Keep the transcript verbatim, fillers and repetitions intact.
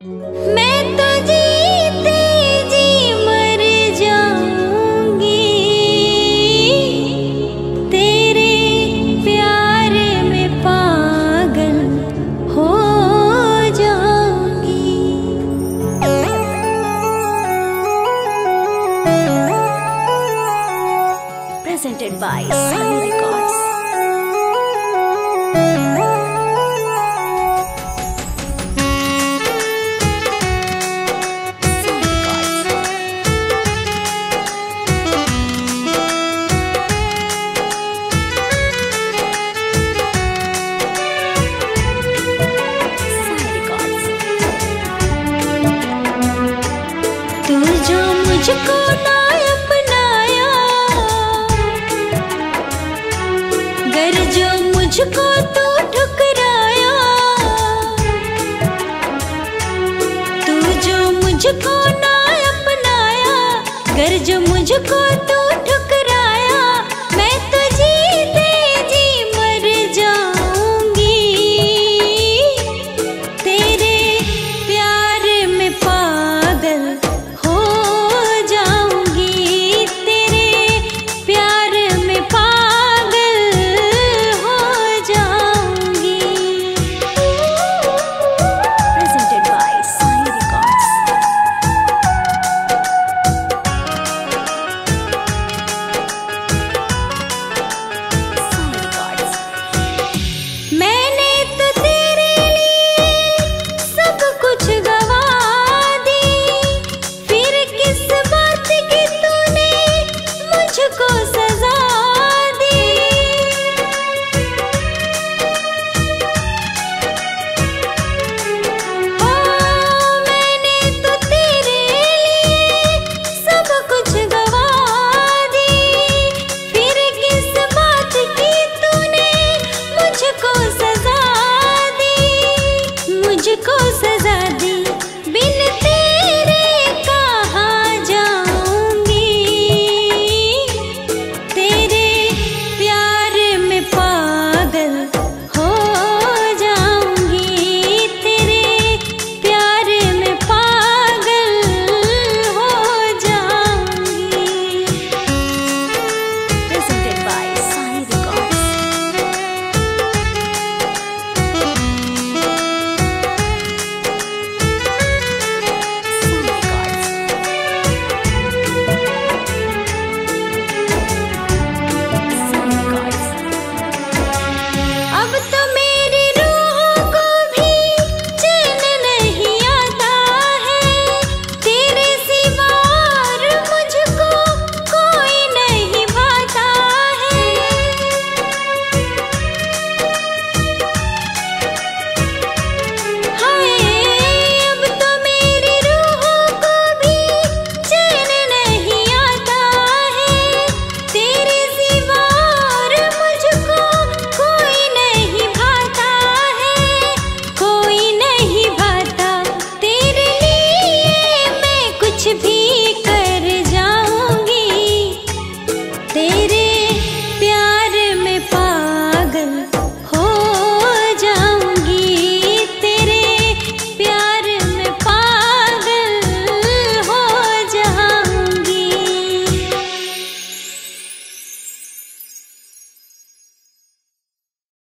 मैं तो जीते जी मर जाऊंगी, तेरे प्यार में पागल हो जाऊंगी। Presented by Sun Records. तू जो मुझको ना अपनाया, गर जो मुझको तू ठुकराया, तू जो मुझको ना अपनाया, गर जो मुझको तू ठुकराया, मैं तो जीते जी मर जाऊंगी, तेरे प्यार में पागल हो जाऊंगी, तेरे प्यार में पागल हो जाऊंगी। Presented by Sun Records. Sun Records. मैंने तो तेरे लिए सब कुछ गवा दी, फिर किस बात की तूने मुझको सजा दी। ओ मैंने तो तेरे लिए सब कुछ गवा दी, फिर किस बात की तूने मुझको सजा दी, मुझको सजा दी।